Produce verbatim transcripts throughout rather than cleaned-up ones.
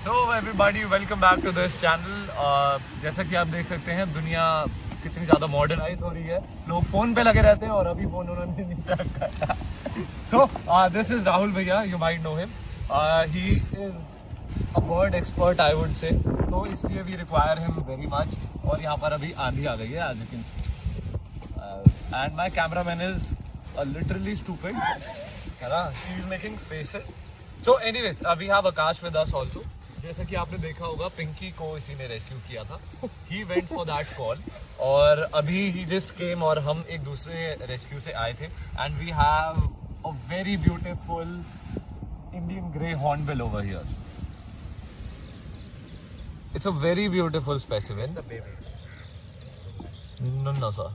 So everybody, welcome back to this channel. uh, जैसा कि आप देख सकते हैं दुनिया कितनी ज़्यादा मॉडर्नाइज हो रही है, लोग फ़ोन पे लगे रहते हैं और अभी फ़ोन उन्होंने नीचे रखा है. So दिस इज़ राहुल भैया, you might know him. uh, he is a bird expert I would say, तो इसलिए we require him very much. और यहाँ पर अभी आंधी आ गई है as you can see. uh, and my cameraman is uh, literally stupid. है ना, he is making faces. So anyways, uh, we have Akash with us also. जैसा कि आपने देखा होगा पिंकी को इसी ने रेस्क्यू किया था. He went for that call और अभी he just came और हम एक दूसरे रेस्क्यू से आए थे. And we have a very beautiful Indian grey hornbill over here. It's a very beautiful specimen. It's a baby. No, no sir.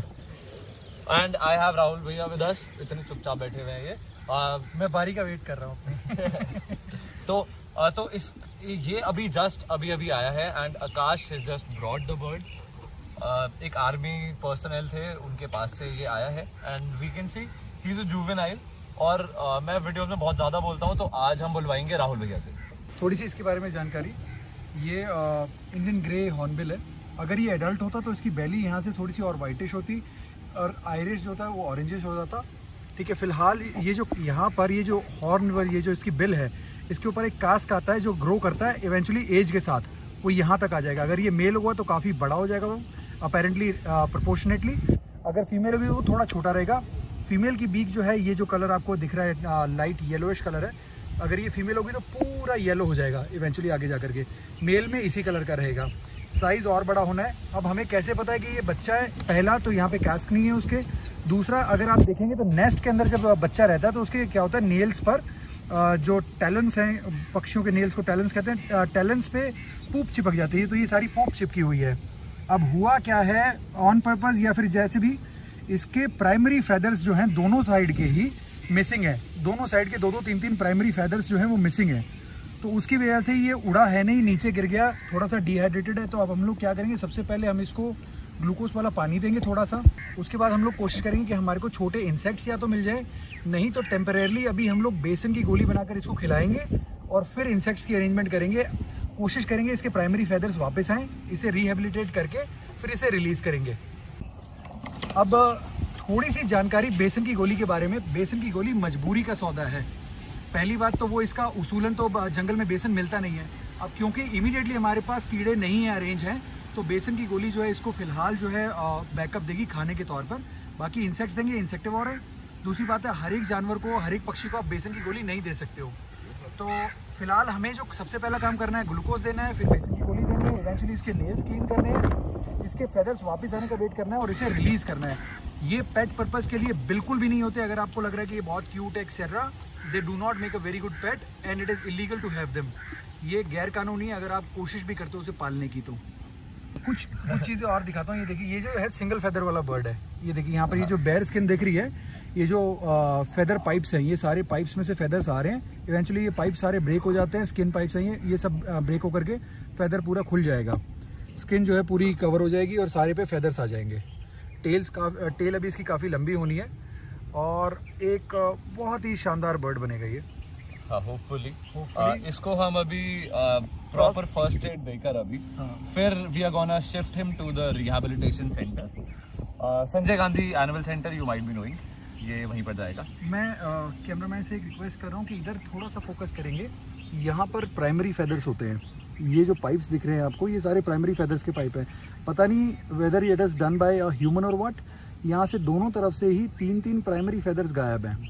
And I have Rahul भैया with us. इतने चुपचाप बैठे हुए हैं ये. uh, मैं बारी का वेट कर रहा हूँ अपने. तो uh, तो इस ये अभी जस्ट अभी अभी आया है. And Akash has just brought the bird. एक आर्मी पर्सनल थे, उनके पास से ये आया है. And we can see he is a juvenile. और uh, मैं वीडियो में बहुत ज़्यादा बोलता हूँ, तो आज हम बुलवाएंगे राहुल भैया से. थोड़ी सी इसके बारे में जानकारी. ये इंडियन ग्रे हॉर्नबिल है. अगर ये एडल्ट होता तो इसकी बैली यहाँ से थोड़ी सी और वाइटिश होती और आयरिश जो होता है वो ऑरेंजिश हो जाता. ठीक है, फिलहाल ये जो यहाँ पर ये जो हॉर्न, ये जो इसकी बिल है, इसके ऊपर एक कास्क आता है जो ग्रो करता है इवेंचुअली एज के साथ. वो यहाँ तक आ जाएगा. अगर ये मेल हुआ तो काफ़ी बड़ा हो जाएगा वो अपेरेंटली प्रोपोर्शनेटली. अगर फीमेल होगी वो थोड़ा छोटा रहेगा. फीमेल की बीक जो है, ये जो कलर आपको दिख रहा है लाइट येलोइश कलर है, अगर ये फीमेल होगी तो पूरा येलो हो जाएगा इवेंचुअली आगे जा करके. मेल में इसी कलर का रहेगा. साइज़ और बड़ा होना है. अब हमें कैसे पता है कि ये बच्चा है? पहला तो यहाँ पे कास्क नहीं है उसके. दूसरा, अगर आप देखेंगे तो नेस्ट के अंदर जब बच्चा रहता है तो उसके क्या होता है, नेल्स पर जो टैलेंस हैं, पक्षियों के नेल्स को टैलेंस कहते हैं, टैलेंस पे पूप चिपक जाती है. तो ये सारी पूप चिपकी हुई है. अब हुआ क्या है, ऑन पर्पज़ या फिर जैसे भी, इसके प्राइमरी फेदर्स जो हैं दोनों साइड के ही मिसिंग है. दोनों साइड के दो दो तीन तीन प्राइमरी फेदर्स जो हैं वो मिसिंग है. तो उसकी वजह से ये उड़ा है नहीं, नीचे गिर गया, थोड़ा सा डिहाइड्रेटेड है. तो अब हम लोग क्या करेंगे, सबसे पहले हम इसको ग्लूकोज वाला पानी देंगे थोड़ा सा. उसके बाद हम लोग कोशिश करेंगे कि हमारे को छोटे इंसेक्ट्स या तो मिल जाए, नहीं तो टेम्परेरली अभी हम लोग बेसन की गोली बनाकर इसको खिलाएंगे और फिर इंसेक्ट्स की अरेंजमेंट करेंगे. कोशिश करेंगे इसके प्राइमरी फेदर्स वापस आएँ, इसे रिहेबिलिटेट करके फिर इसे रिलीज़ करेंगे. अब थोड़ी सी जानकारी बेसन की गोली के बारे में. बेसन की गोली मजबूरी का सौदा है. पहली बात तो वो इसका उसूलन तो जंगल में बेसन मिलता नहीं है. अब क्योंकि इमीडिएटली हमारे पास कीड़े नहीं हैं, अरेंज हैं, तो बेसन की गोली जो है इसको फिलहाल जो है बैकअप देगी खाने के तौर पर. बाकी इंसेक्ट्स देंगे, इंसेक्टिवोर है. दूसरी बात है, हर एक जानवर को, हर एक पक्षी को आप बेसन की गोली नहीं दे सकते हो. तो फिलहाल हमें जो सबसे पहला काम करना है, ग्लूकोज देना है, फिर बेसन की गोली देनी है, इवेंचुअली इसके नेल्स क्लीन करने हैं, इसके फेदर्स वापस आने का वेट करना है और इसे रिलीज़ करना है. ये पेट पर्पज़ के लिए बिल्कुल भी नहीं होते. अगर आपको लग रहा है कि ये बहुत क्यूट है etcetera, they do not make a very good pet and it is illegal to have them. ये गैर कानूनी है अगर आप कोशिश भी करते हो उसे पालने की. तो कुछ कुछ चीज़ें और दिखाता हूँ. ये देखिए, ये जो है सिंगल फेदर वाला बर्ड है. ये देखिए यहाँ पर ये जो बेयर स्किन दिख रही है, ये जो फेदर पाइप्स हैं, ये सारे पाइप्स में से फेदर्स आ रहे हैं. इवेंचुअली ये पाइप सारे ब्रेक हो जाते हैं. स्किन पाइप्स हैं ये ये सब ब्रेक होकर के फेदर पूरा खुल जाएगा. स्किन जो है पूरी कवर हो जाएगी और सारे पे फेदर्स आ जाएंगे. टेल्स का टेल अभी इसकी काफ़ी लंबी होनी है और एक बहुत ही शानदार बर्ड बनेगा ये. हाँ, होपफुली इसको हम अभी प्रॉपर फर्स्ट एड देकर अभी हाँ. फिर we are gonna shift him to the rehabilitation centre, Sanjay Gandhi animal centre. You might be knowing, ये वहीं पर जाएगा. मैं कैमरामैन से एक रिक्वेस्ट कर रहा हूँ कि इधर थोड़ा सा फोकस करेंगे. यहाँ पर प्राइमरी फेदर्स होते हैं. ये जो पाइप्स दिख रहे हैं आपको, ये सारे प्राइमरी फेदर्स के पाइप हैं. पता नहीं whether it is done by a human और व्हाट. यहाँ से दोनों तरफ से ही तीन तीन प्राइमरी फेदर्स गायब हैं,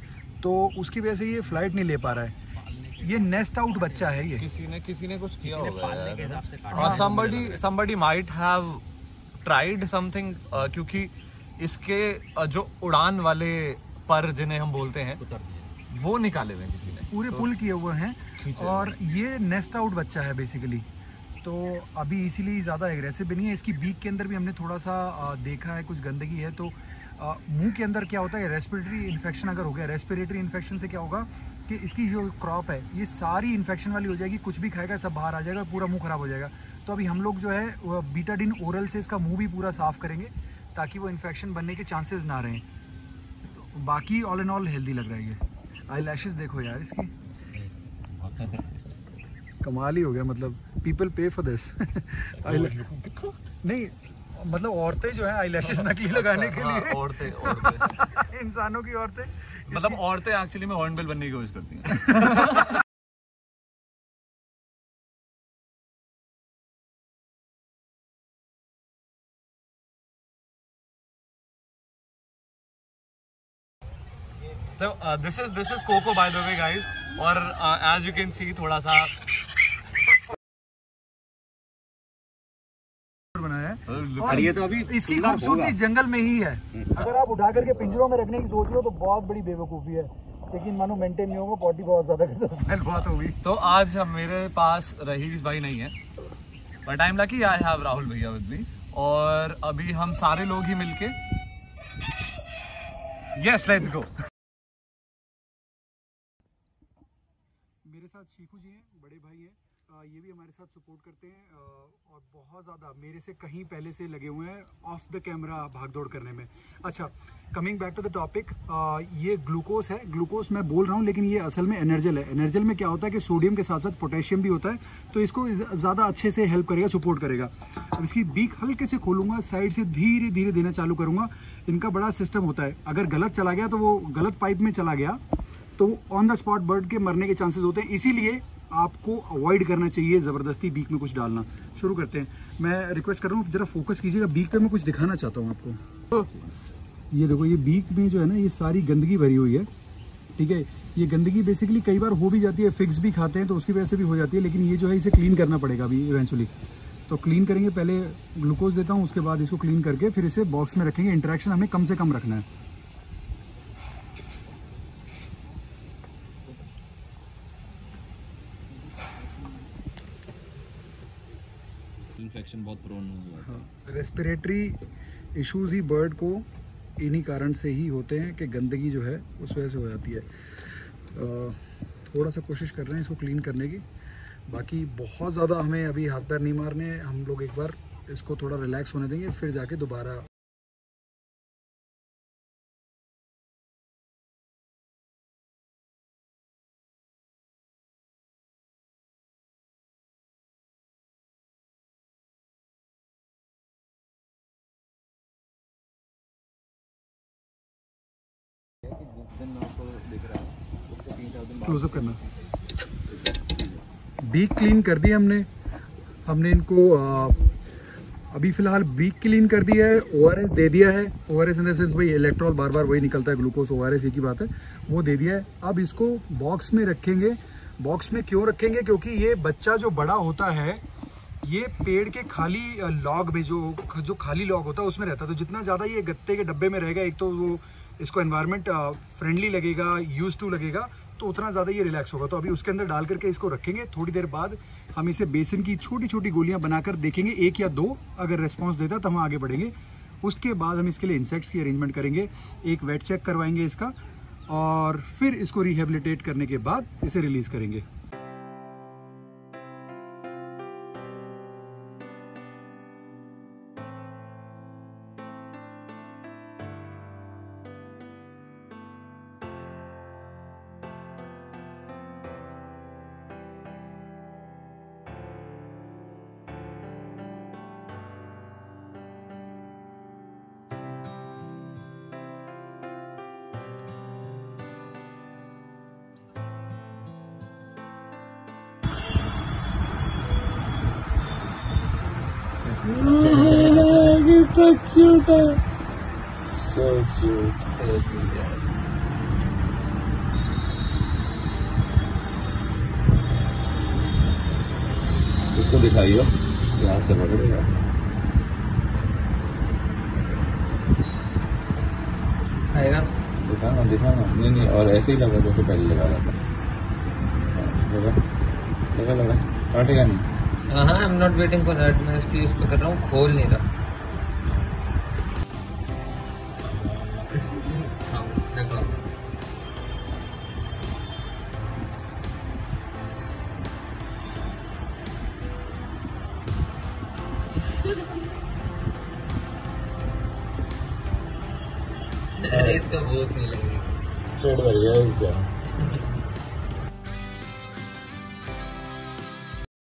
तो उसकी वजह से ये फ्लाइट नहीं ले पा रहा है. ये नेस्ट आउट बच्चा है. ये किसी ने किसी ने कुछ किया होगा यार. somebody somebody might have tried something, uh, क्योंकि इसके uh, जो उड़ान वाले पर जिन्हें हम बोलते हैं वो निकाले हुए किसी ने, पूरे पुल किए हुए हैं. और ये नेस्ट आउट बच्चा है बेसिकली. तो अभी इसीलिए ज़्यादा एग्रेसिव भी नहीं है. इसकी बीक के अंदर भी हमने थोड़ा सा आ, देखा है कुछ गंदगी है. तो मुंह के अंदर क्या होता है, रेस्पिरेटरी इन्फेक्शन अगर हो गया, रेस्पिरेटरी इन्फेक्शन से क्या होगा कि इसकी जो क्रॉप है ये सारी इन्फेक्शन वाली हो जाएगी. कुछ भी खाएगा सब बाहर आ जाएगा, पूरा मुंह ख़राब हो जाएगा. तो अभी हम लोग जो है बीटाडिन ओरल से इसका मुंह भी पूरा साफ़ करेंगे ताकि वो इन्फेक्शन बनने के चांसेस ना रहें. बाकी ऑल एंड ऑल हेल्दी लग रहा है. ये आई लैशेस देखो यार इसकी, कमाल ही हो गया, मतलब पीपल पे फॉर दिस। नहीं मतलब औरतें जो है आई लैशेस नकली लगाने के लिए, औरतें औरतें इंसानों की औरतें, मतलब औरतें एक्चुअली में हॉर्नबिल बनने की कोशिश करती हैं। तो this is this is Coco by the way guys, और एज यू कैन सी थोड़ा सा बनाया है, और ये तो अभी इसकी खूबसूरती जंगल में ही है। अगर आप उठा करके पिंजरों में रखने की सोच रहे हो तो बहुत बड़ी बेवकूफ़ी है, लेकिन मानो मेंटेन नहीं होगा, पॉटी बहुत ज्यादा स्मेल बहुत होगी। तो आज मेरे पास रहीस भाई नहीं है, but I am lucky I have Rahul भैया विद मी, और अभी हम सारे लोग ही मिलके यस लेट्स गो। मेरे साथ शीखू जी हैं, बड़े भाई हैं, ये भी हमारे साथ सपोर्ट करते हैं और बहुत ज़्यादा मेरे से कहीं पहले से लगे हुए हैं ऑफ द कैमरा भाग दौड़ करने में। अच्छा, coming back to the topic, ये ग्लूकोज है, ग्लूकोज मैं बोल रहा हूँ लेकिन ये असल में एनर्जल है। एनर्जल में क्या होता है कि सोडियम के साथ साथ पोटेशियम भी होता है, तो इसको ज़्यादा अच्छे से हेल्प करेगा, सपोर्ट करेगा। अब इसकी बीक हल्के से खोलूँगा, साइड से धीरे धीरे देना चालू करूँगा। इनका बड़ा सिस्टम होता है, अगर गलत चला गया तो वो गलत पाइप में चला गया तो ऑन द स्पॉट बर्ड के मरने के चांसेस होते हैं, इसीलिए आपको अवॉइड करना चाहिए ज़बरदस्ती बीक में कुछ डालना। शुरू करते हैं, मैं रिक्वेस्ट कर रहा हूँ जरा फोकस कीजिएगा बीक पे, मैं कुछ दिखाना चाहता हूँ आपको। ये देखो, ये बीक में जो है ना ये सारी गंदगी भरी हुई है, ठीक है। ये गंदगी बेसिकली कई बार हो भी जाती है, फिक्स भी खाते हैं तो उसकी वजह से भी हो जाती है, लेकिन ये जो है इसे क्लीन करना पड़ेगा अभी इवेंचुअली। तो क्लीन करेंगे, पहले ग्लूकोज देता हूँ, उसके बाद इसको क्लीन करके फिर इसे बॉक्स में रखेंगे। इंटरेक्शन हमें कम से कम रखना है। इन्फेक्शन बहुत प्रोन हुआ था। रेस्पिरेटरी इश्यूज ही बर्ड को इन्हीं कारण से ही होते हैं कि गंदगी जो है उस वजह से हो जाती है। थोड़ा सा कोशिश कर रहे हैं इसको क्लीन करने की, बाकी बहुत ज़्यादा हमें अभी हाथ पैर नहीं मारने, हम लोग एक बार इसको थोड़ा रिलैक्स होने देंगे फिर जाके दोबारा। क्लोजअप करना। बीक क्लीन कर दी हमने हमने इनको आ, अभी फिलहाल बीक क्लीन कर दिया है, ओआरएस दे दिया है। ओआरएस इन द सेंस भाई इलेक्ट्रॉल बार बार वही निकलता है, ग्लूकोज ओआरएस एक ही बात है, वो दे दिया है। अब इसको बॉक्स में रखेंगे। बॉक्स में क्यों रखेंगे? क्योंकि ये बच्चा जो बड़ा होता है ये पेड़ के खाली लॉग में जो जो खाली लॉग होता है उसमें रहता है, तो जितना ज़्यादा ये गत्ते के डब्बे में रहेगा, एक तो वो इसको एनवायरनमेंट फ्रेंडली लगेगा, यूज टू लगेगा, तो उतना ज़्यादा ये रिलैक्स होगा। तो अभी उसके अंदर डाल करके इसको रखेंगे। थोड़ी देर बाद हम इसे बेसन की छोटी छोटी गोलियां बनाकर देखेंगे, एक या दो, अगर रिस्पांस देता तो हम आगे बढ़ेंगे। उसके बाद हम इसके लिए इंसेक्ट्स की अरेंजमेंट करेंगे, एक वेट चेक करवाएंगे इसका, और फिर इसको रिहेबिलिटेट करने के बाद इसे रिलीज़ करेंगे। so cute है, so cute, so cute है। इसको दिखाइए यार, चला पड़ेगा। आएगा दिखाना दिखाना नहीं नहीं, और ऐसे ही लगा जैसे पहले लगा रहा था। लगा लगा लगा काटेगा नहीं। हाँ, I am not waiting for that, मैं इसकी इस पे कर रहा हूँ, खोल नहीं रहा। देखो इसका भूख नहीं लगेगी, पेट भर गया इसका।